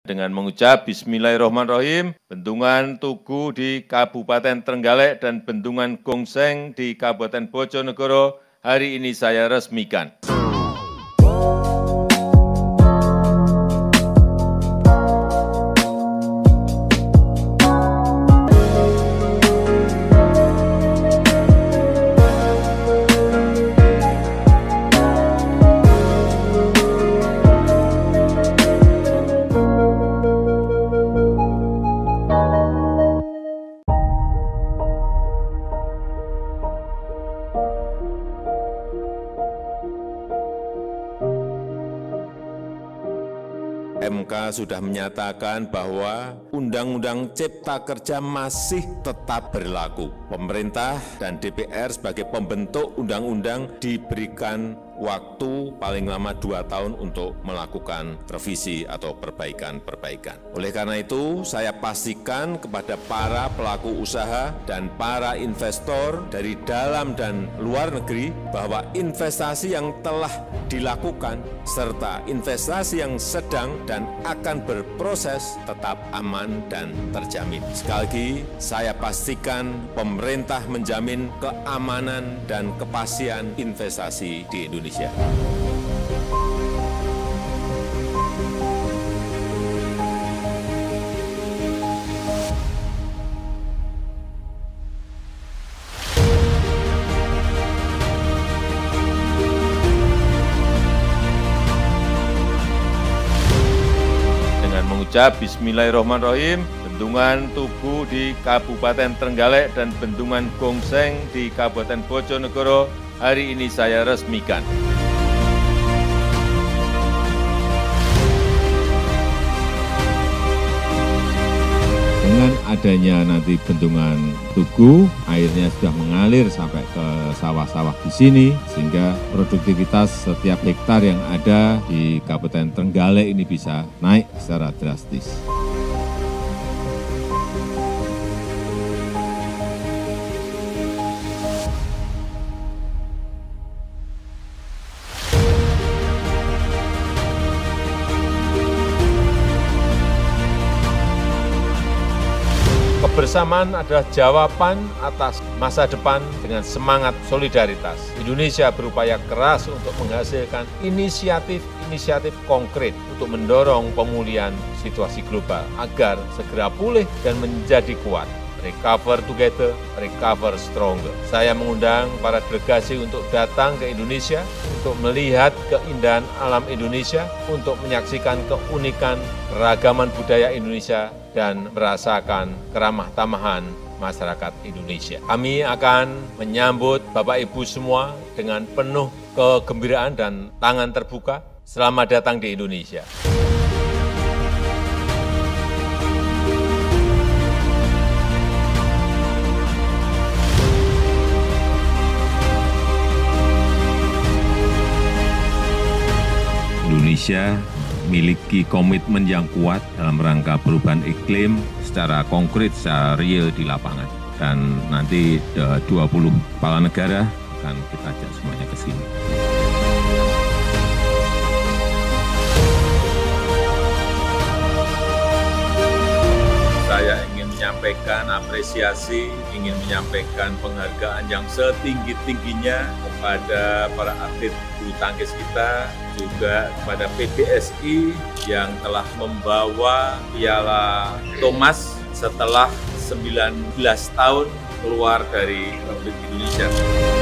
Dengan mengucap Bismillahirrahmanirrahim, Bendungan Tugu di Kabupaten Trenggalek dan Bendungan Gongseng di Kabupaten Bojonegoro hari ini saya resmikan. MK sudah menyatakan bahwa Undang-Undang Cipta Kerja masih tetap berlaku. Pemerintah dan DPR sebagai pembentuk undang-undang diberikan waktu paling lama 2 tahun untuk melakukan revisi atau perbaikan-perbaikan. Oleh karena itu, saya pastikan kepada para pelaku usaha dan para investor dari dalam dan luar negeri bahwa investasi yang telah dilakukan serta investasi yang sedang dan akan berproses tetap aman dan terjamin. Sekali lagi, saya pastikan pemerintah menjamin keamanan dan kepastian investasi di Indonesia. Dengan mengucap Bismillahirrahmanirrahim, Bendungan Tugu di Kabupaten Trenggalek dan Bendungan Gongseng di Kabupaten Bojonegoro hari ini saya resmikan. Dengan adanya nanti Bendungan Tugu, airnya sudah mengalir sampai ke sawah-sawah di sini, sehingga produktivitas setiap hektar yang ada di Kabupaten Trenggalek ini bisa naik secara drastis. Kebersamaan adalah jawaban atas masa depan dengan semangat solidaritas. Indonesia berupaya keras untuk menghasilkan inisiatif konkret untuk mendorong pemulihan situasi global agar segera pulih dan menjadi kuat. Recover together, recover stronger. Saya mengundang para delegasi untuk datang ke Indonesia, untuk melihat keindahan alam Indonesia, untuk menyaksikan keunikan keragaman budaya Indonesia, dan merasakan keramah tamahan masyarakat Indonesia. Kami akan menyambut Bapak Ibu semua dengan penuh kegembiraan dan tangan terbuka. Selamat datang di Indonesia. Indonesia memiliki komitmen yang kuat dalam rangka perubahan iklim secara konkret, secara real di lapangan. Dan nanti 20 kepala negara akan kita ajak semuanya ke sini. Saya ingin menyampaikan apresiasi, ingin menyampaikan penghargaan yang setinggi-tingginya kepada para atlet bulu tangkis kita, juga kepada PBSI yang telah membawa Piala Thomas setelah 19 tahun keluar dari Republik Indonesia.